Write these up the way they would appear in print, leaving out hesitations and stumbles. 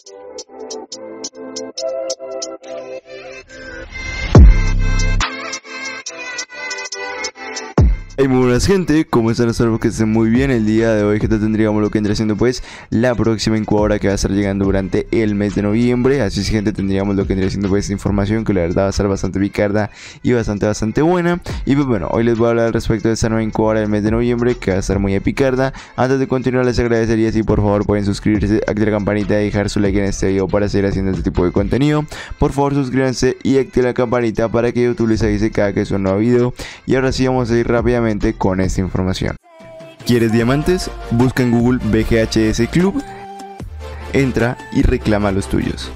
Hey, muy buenas gente, ¿cómo están? Espero que estén muy bien. El día de hoy, gente, tendríamos lo que vendría siendo pues la próxima incubadora que va a estar llegando durante el mes de noviembre. Así es, gente, tendríamos lo que vendría siendo pues información que la verdad va a estar bastante picarda y bastante buena. Y pues bueno, hoy les voy a hablar respecto de esta nueva incubadora del mes de noviembre que va a estar muy epicarda. Antes de continuar, les agradecería si por favor pueden suscribirse, activar la campanita y dejar su like en este video para seguir haciendo este tipo de contenido. Por favor, suscríbanse y activen la campanita para que YouTube les avise cada que suba un nuevo video. Y ahora sí, vamos a ir rápidamente con esta información. ¿Quieres diamantes? Busca en Google BGHS Club, entra y reclama los tuyos.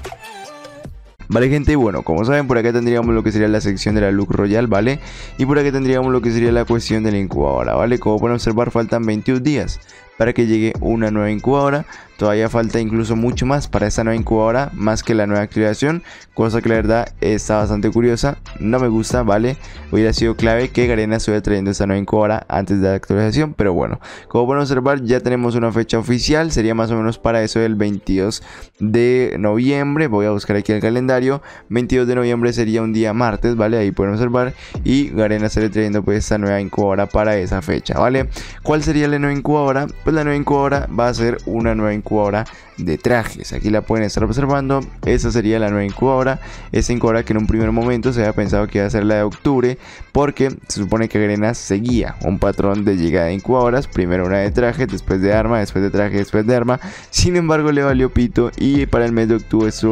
Vale, gente, bueno, como saben, por acá tendríamos lo que sería la sección de la Look Royal, ¿vale? Y por acá tendríamos lo que sería la cuestión de la incubadora, ¿vale? Como pueden observar, faltan 21 días para que llegue una nueva incubadora. Todavía falta incluso mucho más para esta nueva incubadora, más que la nueva activación, cosa que la verdad está bastante curiosa, no me gusta, ¿vale? Hubiera sido clave que Garena estuviera trayendo esta nueva incubadora antes de la actualización, pero bueno, como pueden observar, ya tenemos una fecha oficial, sería más o menos para eso del 22 de noviembre, voy a buscar aquí el calendario, 22 de noviembre sería un día martes, ¿vale? Ahí pueden observar, y Garena estaría trayendo pues esta nueva incubadora para esa fecha, ¿vale? ¿Cuál sería la nueva incubadora? Pues la nueva incubadora va a ser una nueva incubadora de trajes. Aquí la pueden estar observando. Esa sería la nueva incubadora. Esta incubadora que en un primer momento se había pensado que iba a ser la de octubre, porque se supone que Garena seguía un patrón de llegada de incubadoras, primero una de traje, después de arma, después de traje, después de arma. Sin embargo, le valió pito y para el mes de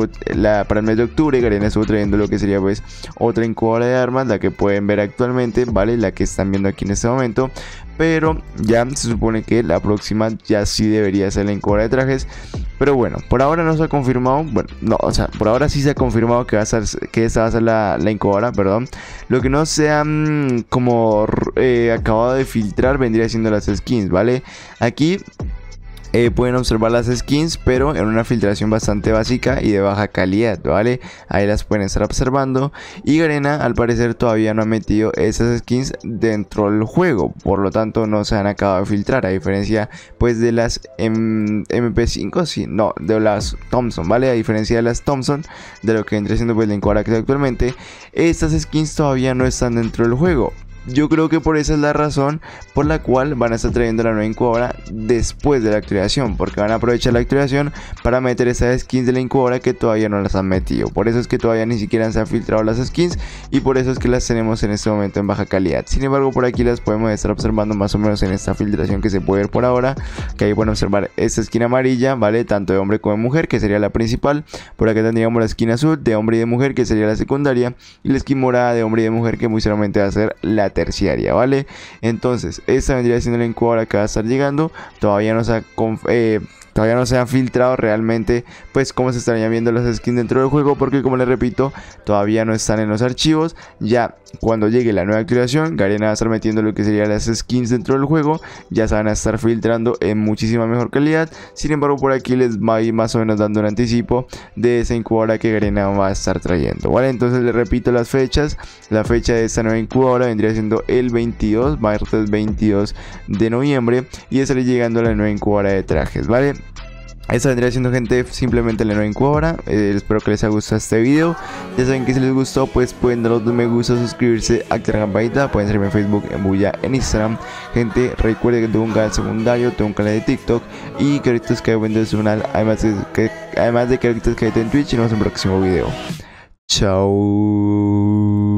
octubre Garena estuvo trayendo lo que sería pues otra incubadora de armas, la que pueden ver actualmente, vale, la que están viendo aquí en este momento. Pero ya se supone que la próxima ya sí debería ser la incubadora de trajes. Pero bueno, por ahora no se ha confirmado. Bueno, no, o sea, por ahora sí se ha confirmado que esta va a ser la incubadora, perdón. Lo que no se ha como acabado de filtrar vendría siendo las skins, ¿vale? Aquí pueden observar las skins, pero en una filtración bastante básica y de baja calidad, ¿vale? Ahí las pueden estar observando. Y Garena al parecer todavía no ha metido esas skins dentro del juego, por lo tanto no se han acabado de filtrar, a diferencia pues de las MP5, sí, no, de las Thompson, ¿vale? A diferencia de las Thompson, de lo que vendría siendo pues la incubadora que actualmente, estas skins todavía no están dentro del juego. Yo creo que por esa es la razón por la cual van a estar trayendo la nueva incubadora después de la actualización, porque van a aprovechar la actualización para meter esas skins de la incubadora que todavía no las han metido. Por eso es que todavía ni siquiera se han filtrado las skins y por eso es que las tenemos en este momento en baja calidad. Sin embargo, por aquí las podemos estar observando más o menos en esta filtración que se puede ver por ahora, que ahí pueden observar esta skin amarilla, ¿vale? Tanto de hombre como de mujer, que sería la principal. Por acá tendríamos la skin azul de hombre y de mujer, que sería la secundaria, y la skin morada de hombre y de mujer, que muy seguramente va a ser la terciaria, ¿vale? Entonces esta vendría siendo la incubadora que va a estar llegando. Todavía no se ha filtrado realmente pues cómo se estarían viendo las skins dentro del juego, porque como les repito, todavía no están en los archivos. Ya cuando llegue la nueva actualización, Garena va a estar metiendo lo que serían las skins dentro del juego, ya se van a estar filtrando en muchísima mejor calidad. Sin embargo, por aquí les va a ir más o menos dando un anticipo de esa incubadora que Garena va a estar trayendo, ¿vale? Entonces les repito las fechas. La fecha de esta nueva incubadora vendría siendo el 22, martes 22 de noviembre, y estaría llegando la nueva incubadora de trajes, ¿vale? Esta vendría siendo, gente, simplemente la nueva incubadora. Espero que les haya gustado este video. Ya saben que si les gustó, pues pueden dar los me gusta, suscribirse, activar la campanita. Pueden seguirme en Facebook, en Bulla, en Instagram. Gente, recuerden que tengo un canal secundario, tengo un canal de TikTok y que ahorita es que hay en su canal, además de que ahorita es que hay en Twitch. Y nos vemos en el próximo video. Chao.